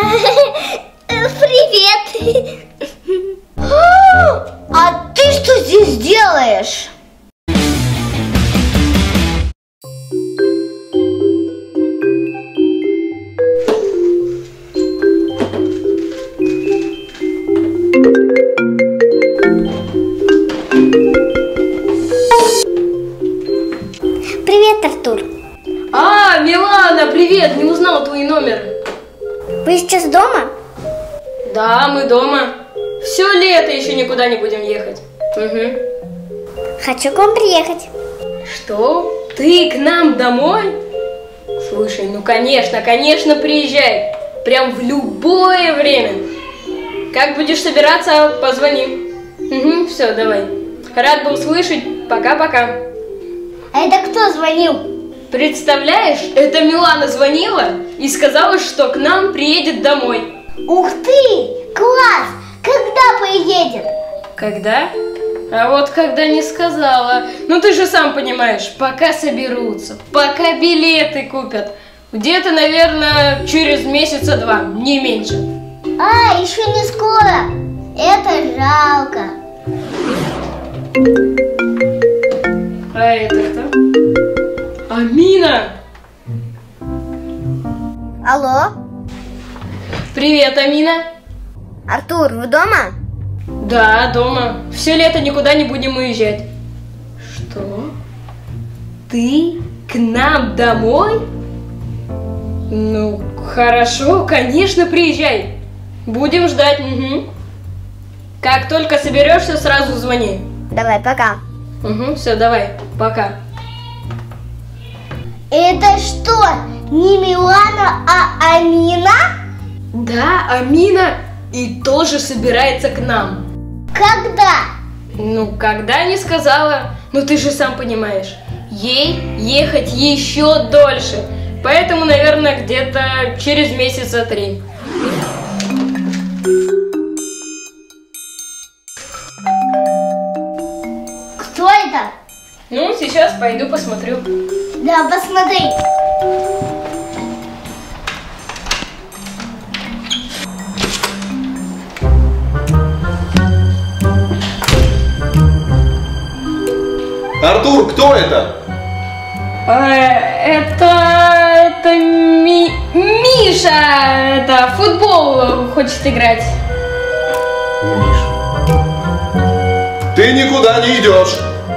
Привет! А ты что здесь делаешь? Привет, Артур. Милана, привет! Не узнала твой номер. Вы сейчас дома? Да, мы дома. Все лето еще никуда не будем ехать. Угу. Хочу к вам приехать. Что? Ты к нам домой? Слушай, ну конечно, приезжай. Прям в любое время. Как будешь собираться, позвони. Угу, все, давай. Рад был слышать. Пока-пока. А это кто звонил? Представляешь, это Милана звонила и сказала, что к нам приедет домой. Ух ты! Класс! Когда приедет? Когда? А вот когда не сказала. Ну ты же сам понимаешь, пока соберутся, пока билеты купят. Где-то, наверное, через месяца 2, не меньше. А, еще не скоро. Это жалко. А это кто? Амина! Алло? Привет, Амина. Артур, вы дома? Да, дома. Все лето никуда не будем уезжать. Что? Ты к нам домой? Ну, хорошо, конечно, приезжай. Будем ждать. Угу. Как только соберешься, сразу звони. Давай, пока. Угу, все, давай, пока. Это что, не Милана, а Амина? Да, Амина и тоже собирается к нам. Когда? Ну, когда не сказала. Ну, ты же сам понимаешь. Ей ехать еще дольше. Поэтому, наверное, где-то через месяца 3. Кто это? Ну, сейчас пойду посмотрю. Да, посмотри. Артур, кто это? Это Миша. Это футбол хочет играть. Миша. Ты никуда не идешь.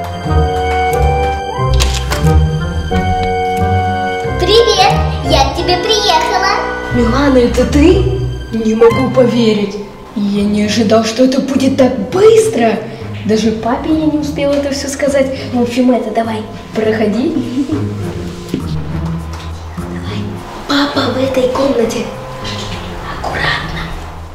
Привет, я к тебе приехала. Милана, это ты? Не могу поверить. Я не ожидал, что это будет так быстро. Даже папе я не успела это все сказать. В общем, давай, проходи. Давай. Папа в этой комнате. Аккуратно.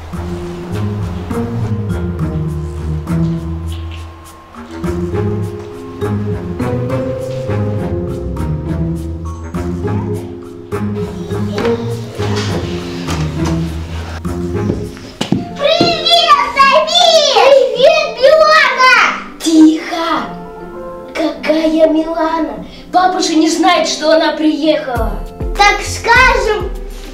Какая Милана? Папа же не знает, что она приехала. Так скажем.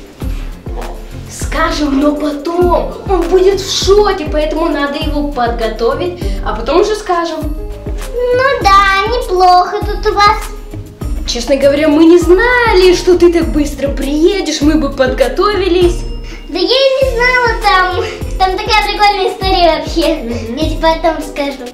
Скажем, но потом. Он будет в шоке, поэтому надо его подготовить, а потом уже скажем. Ну да, неплохо тут у вас. Честно говоря, мы не знали, что ты так быстро приедешь, мы бы подготовились. Да я и не знала там такая прикольная история вообще. Я тебе потом расскажу.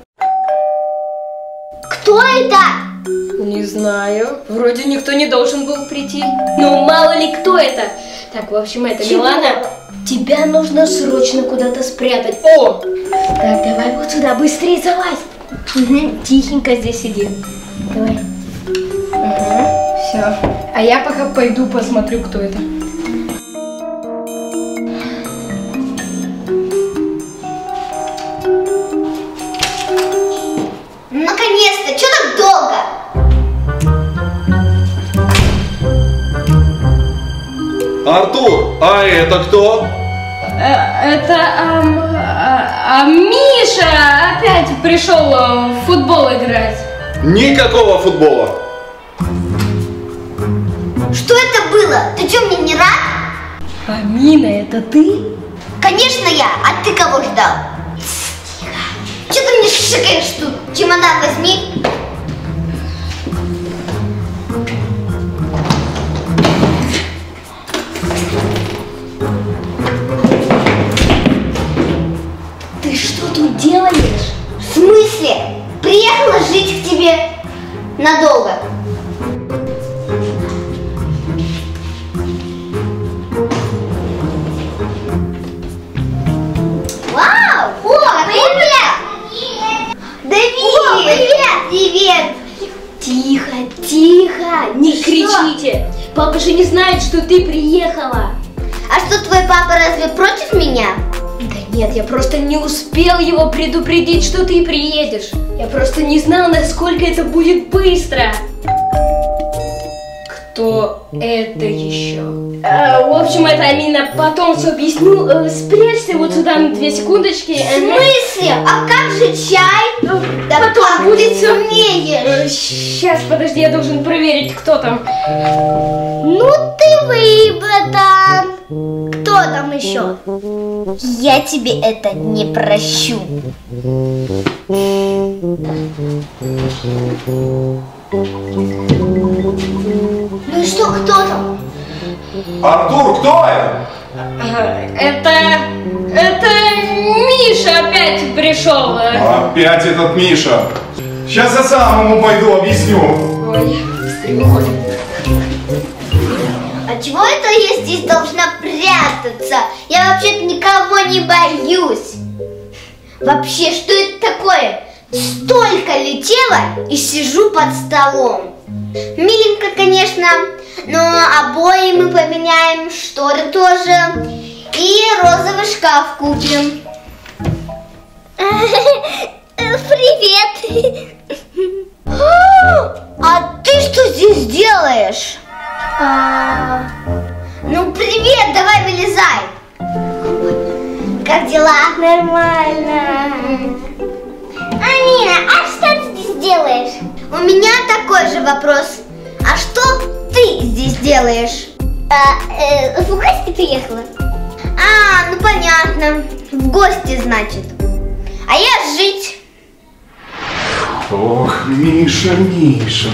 Кто это? Не знаю. Вроде никто не должен был прийти. Ну, мало ли кто это. Так, в общем, это Чего? Милана. Тебя нужно срочно куда-то спрятать. О! Так, давай вот сюда, быстрее залазь. Угу, тихенько здесь сиди. Давай. Угу, все. А я пока пойду посмотрю, кто это. Наконец-то, что так долго? Артур, а это кто? Это Миша опять пришел в футбол играть. Никакого футбола. Что это было? Ты что, мне не рад? Амина, это ты? Конечно я, а ты кого ждал? Тихо. Че ты мне шикаешь тут? Чемодан возьми. Ты что тут делаешь? В смысле? Приехала жить к тебе надолго. Вау! О, привет! Давид! Привет! Привет! Тихо, тихо, не кричите. Папа же не знает, что ты приехала. А что, твой папа разве против меня? Да нет, я просто не успел его предупредить, что ты приедешь. Я просто не знал, насколько это будет быстро. Кто это еще? В общем, это Амина, потом все объясню. Спрячься вот сюда на 2 секундочки. В смысле? А как же чай? Да потом как будет ты всё. умеешь? Сейчас, подожди, я должен проверить, кто там. Ну ты вы, братан. Кто там еще? Я тебе это не прощу. Ну и что, кто там? Артур, кто это? Это Миша опять пришел. Опять этот Миша. Сейчас я сам ему пойду объясню. Ой, быстрее уходим. А чего это я здесь должна прятаться? Я вообще-то никого не боюсь. Вообще, что это такое? Столько летела и сижу под столом. Миленько, конечно, но обои мы поменяем, шторы тоже. И розовый шкаф купим. Привет! А ты что здесь делаешь? Ну привет, давай вылезай. Как дела? Нормально. Амина, а что ты здесь делаешь? У меня такой же вопрос. А что ты здесь делаешь? В гости приехала. А, ну понятно. В гости, значит. А я жить. Ох, Миша, Миша.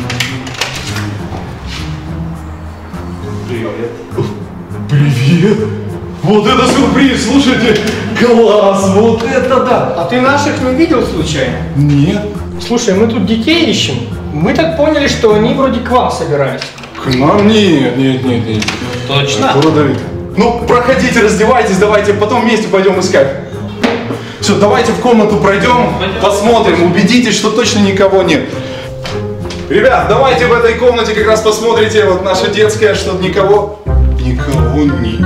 Привет. Привет. Вот это сюрприз, слушайте. Класс, вот это да. А ты наших не видел случайно? Нет. Слушай, мы тут детей ищем. Мы так поняли, что они вроде к вам собирались. К нам нет. Точно? Артур, Давид. Ну, проходите, раздевайтесь, давайте потом вместе пойдем искать. Все, давайте в комнату пройдем, посмотрим, убедитесь, что точно никого нет. Ребят, давайте в этой комнате как раз посмотрите, вот наша детская, что никого нет.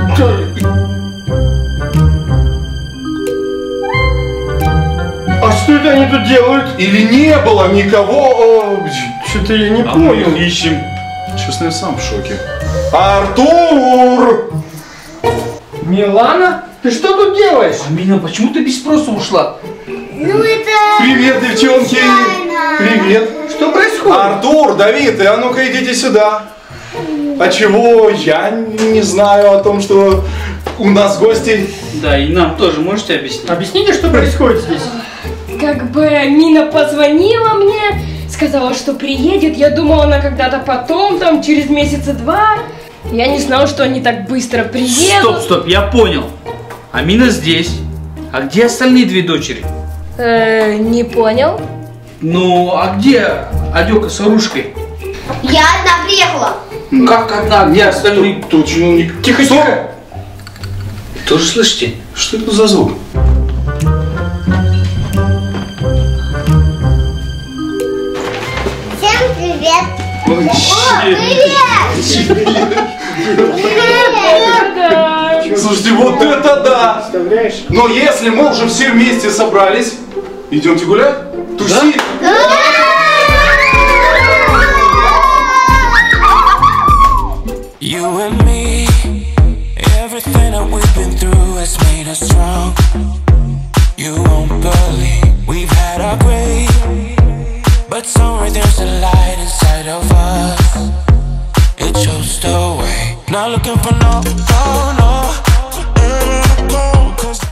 А что это они тут делают? Или не было никого? Что-то я не Мы понял. их ищем. Честно, я сам в шоке. Артур! Милана, ты что тут делаешь? Амина, почему ты без спроса ушла? Ну это... Привет, девчонки! случайно. Привет! Что происходит? Артур, Давид, а ну-ка идите сюда. А чего я не знаю о том, что у нас гости? Да, и нам тоже можете объяснить? Объясните, что происходит здесь? Как бы Мина позвонила мне, сказала, что приедет. Я думала, она когда-то потом, там, через месяца 2. Я не знала, что они так быстро приедут. Стоп, я понял. Амина здесь. А где остальные 2 дочери? Не понял. Ну, а где Адёка с Арушкой? Я одна приехала. Как одна? Где остальные? Точно не... Тихо, тихо. Тоже слышите? Что это за звук? Всем привет. Привет. Слушайте, вот это да! Представляешь? Но если мы уже все вместе собрались, идемте гулять, тусить. You and me, everything that we've been through has made us strong. You won't believe we've had our gray, but somewhere there's a light inside of us. It shows the way. Not looking for no, no, no.